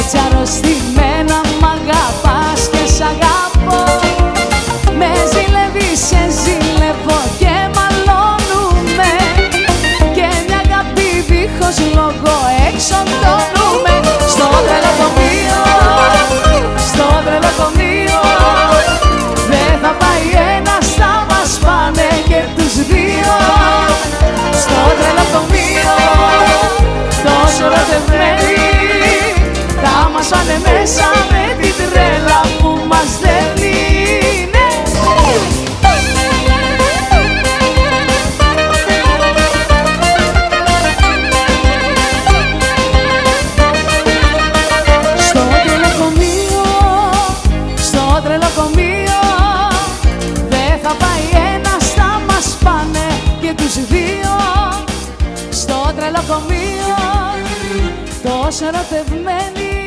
Έτσι αρρωστημένα μ' αγαπάς και σ' αγαπώ. Με ζηλεύεις, σε ζηλεύω και μαλώνουμε. Και μια αγάπη δίχως λόγο εξοντώνουμε. Στο τρελοκομείο, στο τρελοκομείο. Δεν θα πάει ένας, θα μας πάνε και τους δύο. Στο τρελοκομείο, τόσο ερωτευμένοι, θα μας πάνε μέσα με την τρέλα που μας δένει. Στο τρελοκομείο, δεν θα πάει ένας, θα μας πάνε και τους δύο. Στο τρελοκομείο, τόσο ερωτευμένοι,